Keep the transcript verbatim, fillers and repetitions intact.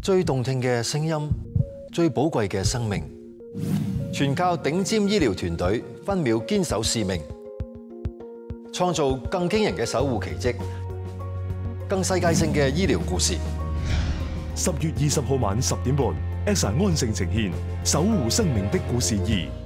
最動聽嘅聲音，最寶貴嘅生命，全靠頂尖醫療團隊分秒堅守使命，創造更驚人嘅守護奇蹟，更世界性嘅醫療故事。 十月二十號晚十點半 ，Exa 安盛呈獻《守護生命的故事二》。